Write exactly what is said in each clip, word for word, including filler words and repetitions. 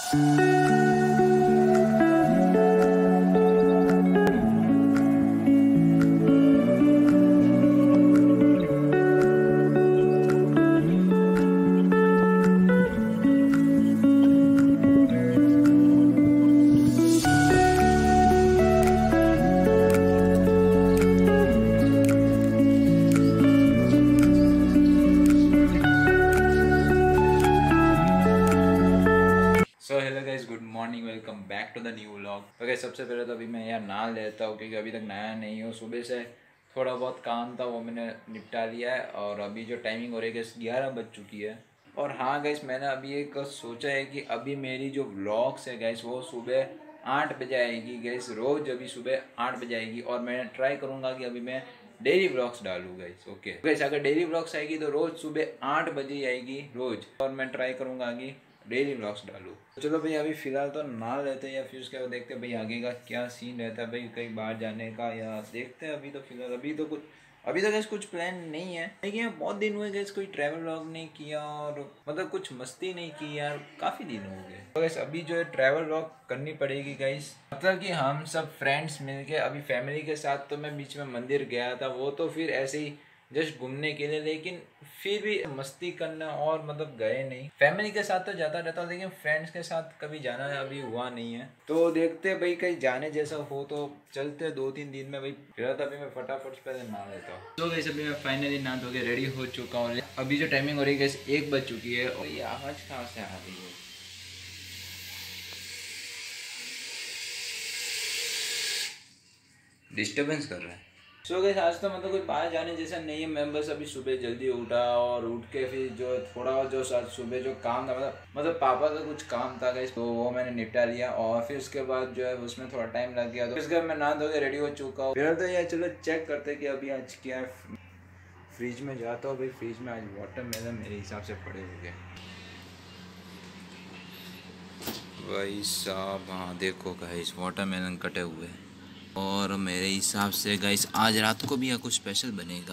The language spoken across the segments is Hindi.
So hello guys, good morning, welcome back to the new vlog. तो गाइस सबसे पहले तो अभी मैं यार नहा लेता हूँ क्योंकि अभी तक नहाया नहीं हूँ। सुबह से थोड़ा बहुत काम था वो मैंने निपटा लिया है और अभी जो टाइमिंग हो रही है ग्यारह बज चुकी है। और हाँ गाइस, मैंने अभी एक सोचा है कि अभी मेरी जो व्लॉग्स है गाइस वो सुबह आठ बजे आएगी गाइस, रोज़ अभी सुबह आठ बजे आएगी। और मैं ट्राई करूँगा कि अभी मैं डेली व्लॉग्स डालूँ गाइस। ओके गाइस, अगर डेली व्लॉग्स आएगी तो रोज़ सुबह आठ बजे ही आएगी रोज़, और मैं ट्राई करूँगा कि डेली व्लॉग्स डालूँ। तो चलो भाई अभी फ़िलहाल तो नहा लेते हैं या फिर उसके बाद देखते हैं भाई आगे का क्या सीन रहता है, भाई कहीं बाहर जाने का या देखते हैं। अभी तो फिलहाल अभी तो कुछ अभी तो गैस कुछ प्लान नहीं है, लेकिन बहुत दिन हुए गैस कोई ट्रैवल व्लॉग नहीं किया और मतलब कुछ मस्ती नहीं की यार, काफ़ी दिन हो गए। तो गैस अभी जो है ट्रैवल व्लॉग करनी पड़ेगी गैस, मतलब कि हम सब फ्रेंड्स मिलके अभी फैमिली के साथ तो मैं बीच में मंदिर गया था, वो तो फिर ऐसे ही जस्ट घूमने के लिए, लेकिन फिर भी मस्ती करना और मतलब गए नहीं। फैमिली के साथ तो जाता रहता हूँ लेकिन फ्रेंड्स के साथ कभी जाना अभी हुआ नहीं है। तो देखते भाई कहीं जाने जैसा हो तो चलते दो तीन दिन में भाई। फिर तो अभी मैं फटाफट पहले नहा लेता हूँ। तो वैसे अभी मैं फाइनली नहा धो के रेडी हो चुका हूँ। अभी जो टाइमिंग हो रही है एक बज चुकी है और ये आवाज़ कहाँ से आ रही है? डिस्टर्बेंस कर रहा है। सो गैस आज तो मतलब कोई बाहर जाने जैसा नहीं है। मैं बस अभी सुबह जल्दी उठा और उठ के फिर जो थोड़ा जो आज सुबह जो काम था मतलब मतलब पापा का कुछ काम था गैस, तो वो मैंने निपटा लिया। और फिर उसके बाद जो है उसमें थोड़ा टाइम लग गया, तो इसके बाद मैं नहा धो के रेडी हो चुका हूँ। फिर तो यार चलो चेक करते कि अभी आज क्या है। फ्रिज में जाता हूँ भाई, फ्रिज में आज वाटरमेलन मेरे हिसाब से पड़े हुए भाई साहब। हाँ देखो गाइस, वाटरमेलन कटे हुए और मेरे हिसाब से गाइस आज रात को भी या कुछ स्पेशल बनेगा।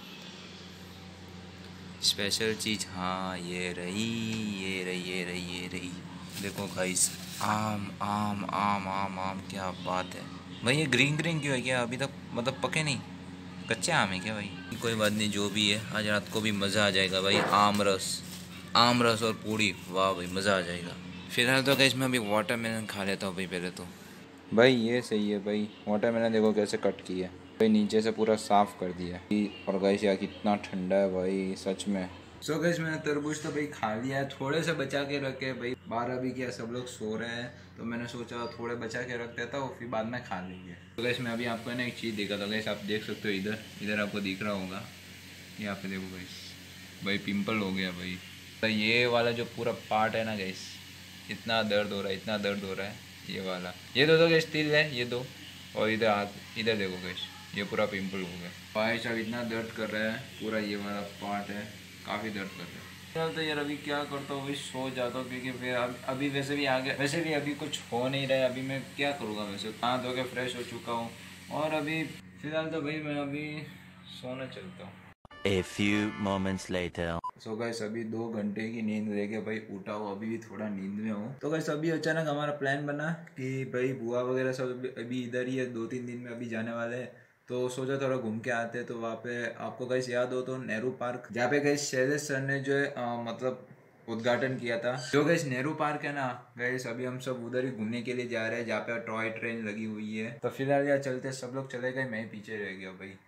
स्पेशल चीज़ हाँ ये रही ये रही ये रही ये रही देखो गाइस, आम आम आम आम आम क्या बात है भाई। ये ग्रीन ग्रीन क्यों है? क्या अभी तक मतलब पके नहीं, कच्चे आम है क्या भाई? कोई बात नहीं, जो भी है आज रात को भी मज़ा आ जाएगा भाई। आम रस आम रस और पूड़ी, वाह भाई मज़ा आ जाएगा। फिलहाल तो गाइस मैं अभी वाटरमेलन खा लेता हूँ भाई पहले तो। भाई ये सही है भाई, वाटरमेलन देखो कैसे कट की है भाई, नीचे से पूरा साफ़ कर दिया। और गाइस यार कितना ठंडा है भाई सच में। सो so गाइस मैंने तरबूज तो भाई खा लिया है, थोड़े से बचा के रखे भाई। बारह भी क्या सब लोग सो रहे हैं तो मैंने सोचा थोड़े बचा के रख देता हूँ, फिर बाद में खा लेंगे। तो गाइस मैं अभी आपको ना एक चीज़ देखा था गाइस, आप देख सकते हो इधर इधर आपको दिख रहा होगा, यहाँ पे देखो गाइस भाई पिंपल हो गया भाई। तो ये वाला जो पूरा पार्ट है ना गाइस, इतना दर्द हो रहा है इतना दर्द हो रहा है। ये वाला ये दो दो गैस तिल है ये दो, और इधर हाथ इधर देखो गैस ये पूरा पिंपल हो गया भाई साहब, इतना दर्द कर रहा है पूरा। ये वाला पार्ट है काफ़ी दर्द कर रहा है। चल तो यार अभी क्या करता हूँ, अभी सो जाता हूँ क्योंकि फिर अब अभी वैसे भी आगे वैसे भी अभी कुछ हो नहीं रहा है। अभी मैं क्या करूँगा, वैसे नहा धो के फ्रेश हो चुका हूँ और अभी फिलहाल तो भाई मैं अभी सोने चलता हूँ। A few moments later. So guys अभी दो घंटे की नींद रह गई भाई, उठा हूँ अभी भी थोड़ा नींद में हूँ। तो गाइस अभी अचानक हमारा प्लान बना कि भाई बुआ वगैरह सब अभी इधर ही है, दो तीन दिन में अभी जाने वाले हैं, तो सोचा थोड़ा घूम के आते हैं। तो वहाँ पे आपको गाइस याद हो तो नेहरू पार्क, जहाँ पे गाइस शैलेश सर ने जो है आ, मतलब उद्घाटन किया था, जो गाइस नेहरू पार्क है ना गाइस, अभी हम सब उधर ही घूमने के लिए जा रहे हैं जहाँ पे टॉय ट्रेन लगी हुई है। तो फिलहाल यार चलते, सब लोग चले गए, मैं पीछे रह गया भाई।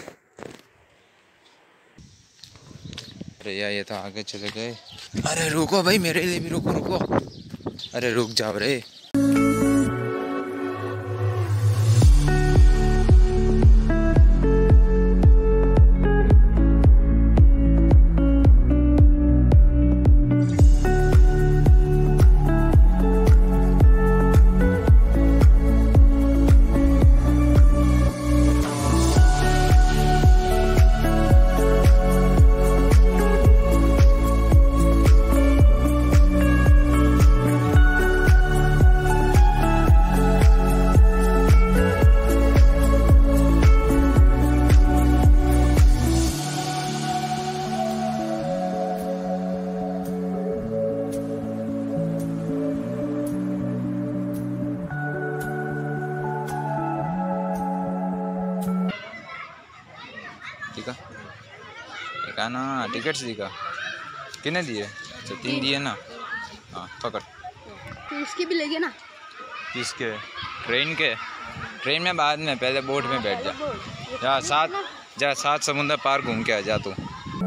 यार ये तो आगे चले गए। अरे रुको भाई, मेरे लिए भी रुको रुको, अरे रुक जाओ रे। जाना टिकट सी का कितने दिए? अच्छा तीन दिए ना। हाँ पकड़। तो इसके भी लेंगे ना। किसके? ट्रेन के? ट्रेन में बाद में, पहले बोट में बैठ जा। जा सात जा सात समुंदर पार घूम के आ जा तू।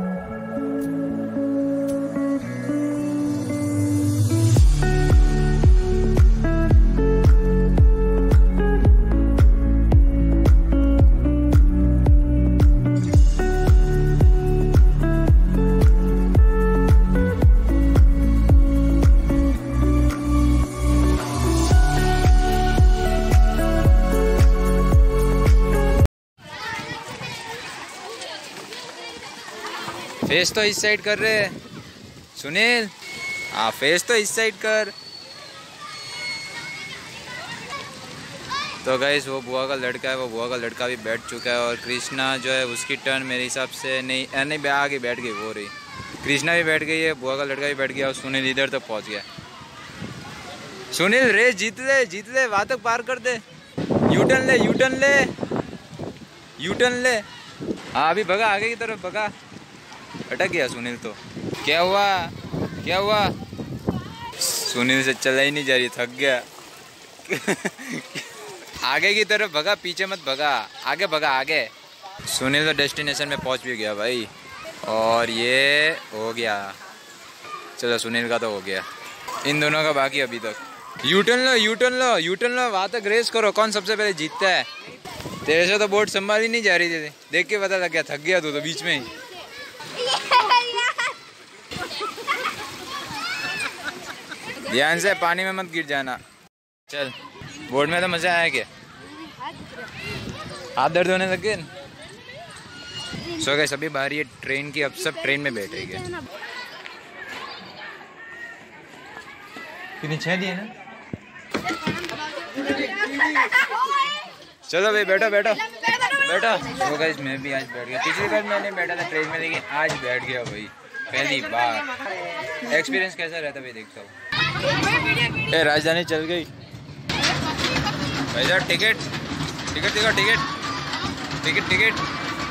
फेस तो इस साइड कर रहे सुनील। हाँ फेस तो इस साइड कर। तो गाइस वो बुआ का लड़का है, वो बुआ का लड़का भी बैठ चुका है और कृष्णा जो है उसकी टर्न मेरे हिसाब से नहीं ए, नहीं आगे बैठ गई वो रही। कृष्णा भी बैठ गई है, बुआ का लड़का भी बैठ गया और सुनील इधर तक पहुंच गया। सुनील रेस जीत ले जीत ले, वहाँ तक पार कर दे। यूटर्न ले यूटर्न ले यूटर्न ले। हाँ अभी भगा आगे की तरफ भगा। अटक गया सुनील तो। क्या हुआ क्या हुआ? सुनील से चला ही नहीं जा रही, थक गया। आगे की तरफ भगा, पीछे मत भगा, आगे भगा आगे। सुनील तो डेस्टिनेशन में पहुंच भी गया भाई। और ये हो गया, चलो सुनील का तो हो गया, इन दोनों का बाकी अभी तक। यूटर्न लो यूटर्न लो यूटर्न लो, वहाँ तक रेस करो, कौन सबसे पहले जीतता है। तेरे से तो बोट संभाली नहीं जा रही थी, देख के पता लग गया, थक गया तू तो बीच में ही। ध्यान से, पानी में मत गिर जाना। चल बोट में तो मजा आया क्या? हाथ दर्द होने लग गए। सो गए सभी बाहर ये ट्रेन की, अब सब ट्रेन में बैठेंगे। कितने छह दिए ना? चलो भाई बैठो बैठो बैठो। तो गाइस मैं भी आज बैठ गया, पिछली बार मैंने बैठा था ट्रेन में, लेकिन आज बैठ गया भाई पहली बार। एक्सपीरियंस कैसा रहता भाई देखता हूँ। ए राजधानी चल गई भाई साहब। टिकट टिकट दिखा, टिकट टिकट टिकट।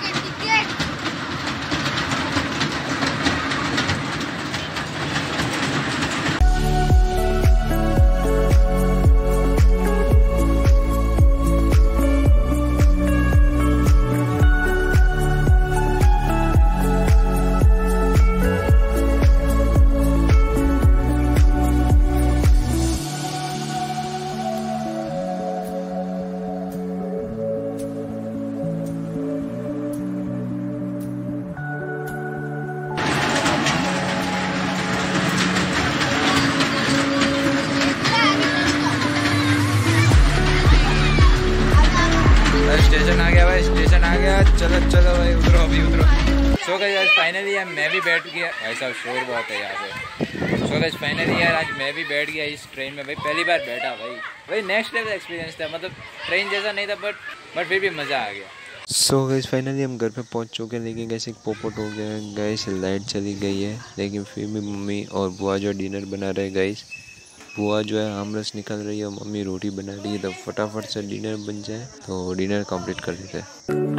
स्टेशन आ गया भाई, स्टेशन आ गया। चलो चलो भाई उतरो अभी उतरो। सो गाइस आज फाइनली यार मैं भी बैठ गया। भाई साहब शोर बहुत है यहाँ पे। सो गाइस फाइनली यार आज मैं भी बैठ गया इस ट्रेन में भाई, पहली बार बैठा भाई। भाई नेक्स्ट लेवल एक्सपीरियंस था, मतलब ट्रेन जैसा नहीं था बट बट फिर भी मज़ा आ गया। सो गाइस फाइनली हम घर पे पहुंच चुके हैं, लेकिन कैसे पोपट हो गया है गाइस, लाइट चली गई है। लेकिन फिर भी मम्मी और बुआ जो डिनर बना रहे हैं गाइस। बुआ जो है आमरस निकल रही है और मम्मी रोटी बना रही है, तो फटाफट से डिनर बन जाए तो डिनर कंप्लीट कर लेते हैं।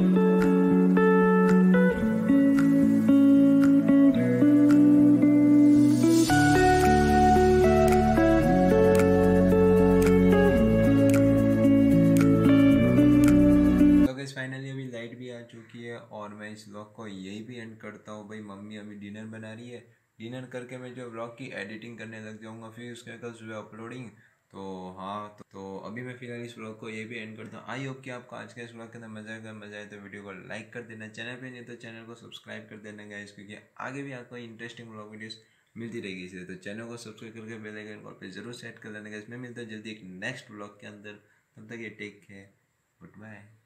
फाइनली अभी लाइट भी आ चुकी है और मैं इस व्लॉग को यही भी एंड करता हूँ भाई। मम्मी अभी डिनर बना रही है, डिनर करके मैं जो व्लॉग की एडिटिंग करने लग जाऊँगा, फिर उसके कल सुबह अपलोडिंग। तो हाँ तो, तो अभी मैं फिलहाल इस व्लॉग को ये भी एंड करता हूँ। आई होप कि आपको आज का इस व्लॉग के अंदर मजा आएगा। मजा आए तो वीडियो को लाइक कर देना, चैनल पे नहीं तो चैनल को सब्सक्राइब कर देना गाइस, क्योंकि आगे भी आपको इंटरेस्टिंग व्लॉग वीडियोस मिलती रहेगी। इसलिए तो चैनल को सब्सक्राइब करके बेल आइकन कॉल पे जरूर सेट कर लेना गाइस। मैं मिलता हूँ जल्दी एक नेक्स्ट व्लॉग के अंदर, तब तक ये टेक केयर, गुड बाय।